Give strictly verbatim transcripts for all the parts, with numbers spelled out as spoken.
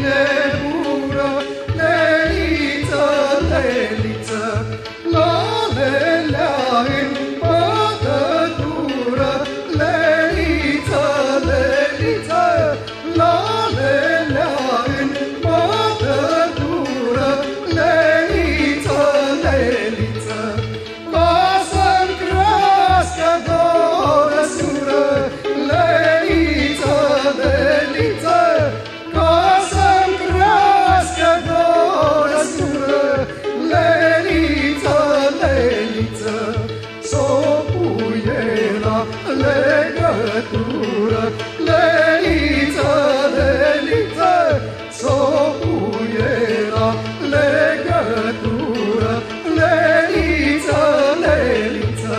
nebună, leliță, leliță, la lelea în bătătură, leliță, leliță, la lelea în bătătură, leliță, leliță, ca să-mi crească doră sură, leliță, leliță, ca să-mi crească doră sură, leliță, leliță, s-o puie la legătură, leliță, leliță, s-o puie la legătură, leliță, leliță.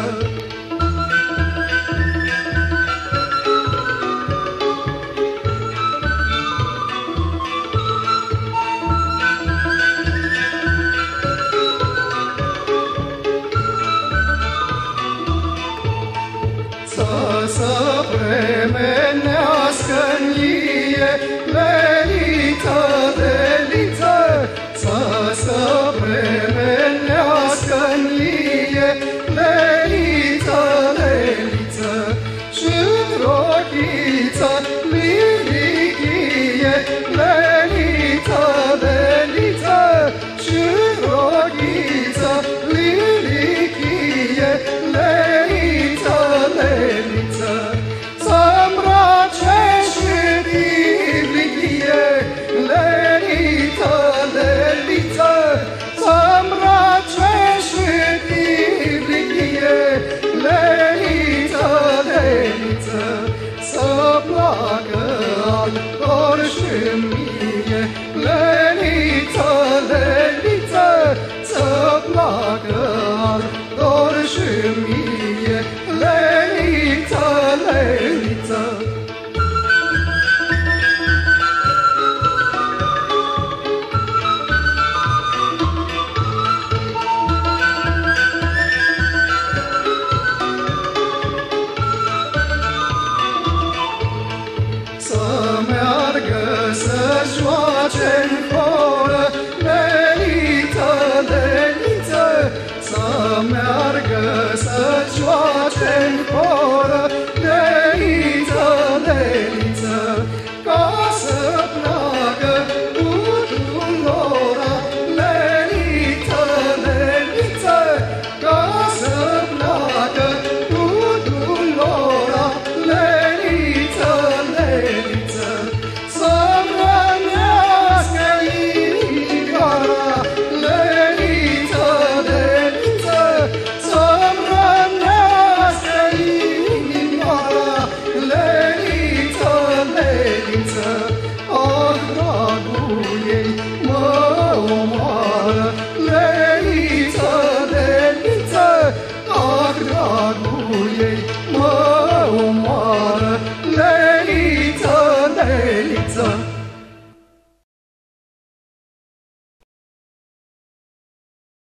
Să premenească-n ie, leliță, leliță, să să premenească-n ie, leliță, leliță, și-n rochiță lirichie, leliță, leliță, și-n rochiță lirichie, leliță, leliță, să-mbrace și divlichie, leliță, leliță, să-mbrace și divlichie, leliță, leliță, să placă al lor și mie, leliță, leliță, să placă al lor și mie, leliță, leliță. Să meargă să joace-n foră, leliță, leliță, să meargă să joace-n foră, leliță, leliță, ca să placă tuturora, leliță, leliță, ca să placă tuturora, leliță, leliță, să-mi rănească inimioara, leliță, leliță, să-mi rănească inimioara, leliță, leliță, oh, dragul ei,